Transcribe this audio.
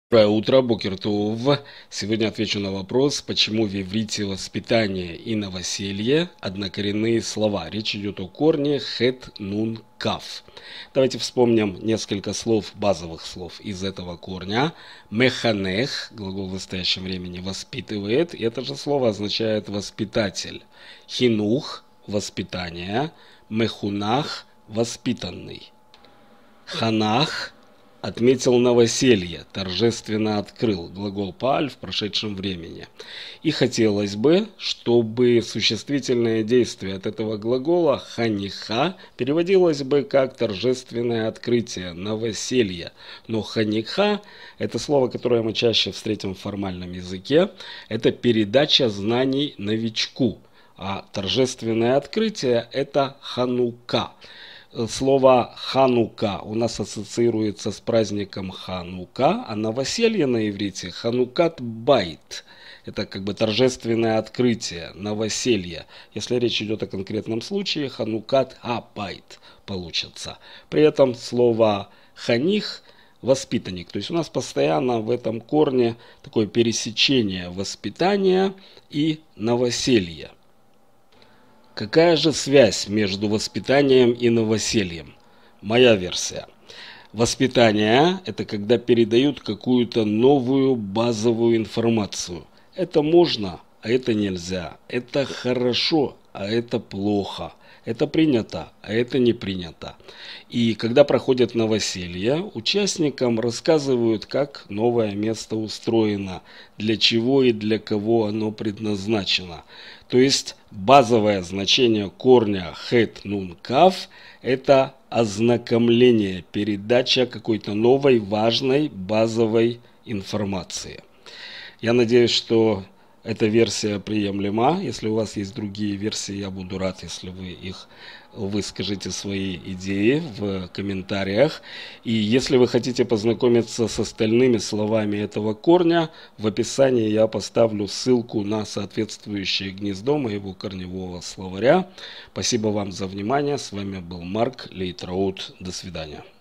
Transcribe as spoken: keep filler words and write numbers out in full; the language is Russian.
Доброе утро, бокер тов. Сегодня отвечу на вопрос, почему в иврите воспитание и новоселье однокоренные слова. Речь идет о корне хет, нун, кав. Давайте вспомним несколько слов, базовых слов из этого корня. Механех, глагол в настоящем времени, воспитывает. И это же слово означает воспитатель. Хинух, воспитание. Мехунах, воспитанный. Ханах, отметил новоселье, торжественно открыл, глагол пааль в прошедшем времени. И хотелось бы, чтобы существительное действие от этого глагола ханиха переводилось бы как торжественное открытие, новоселье. Но ханиха – это слово, которое мы чаще встретим в формальном языке, это передача знаний новичку, а торжественное открытие – это ханука. Слово «ханука» у нас ассоциируется с праздником Ханука, а новоселье на иврите «ханукат байт». Это как бы торжественное открытие, новоселье. Если речь идет о конкретном случае, «ханукат а-байт» получится. При этом слово «ханих» – воспитанник. То есть у нас постоянно в этом корне такое пересечение воспитания и новоселья. Какая же связь между воспитанием и новосельем? Моя версия. Воспитание – это когда передают какую-то новую базовую информацию. Это можно, а это нельзя. Это хорошо, а это плохо. Это принято, а это не принято. И когда проходят новоселья, участникам рассказывают, как новое место устроено, для чего и для кого оно предназначено. То есть базовое значение корня хет, нун, кав – это ознакомление, передача какой-то новой, важной, базовой информации. Я надеюсь, что эта версия приемлема. Если у вас есть другие версии, я буду рад, если вы их выскажите свои идеи в комментариях. И если вы хотите познакомиться с остальными словами этого корня, в описании я поставлю ссылку на соответствующее гнездо моего корневого словаря. Спасибо вам за внимание. С вами был Марк Лейтраут. До свидания.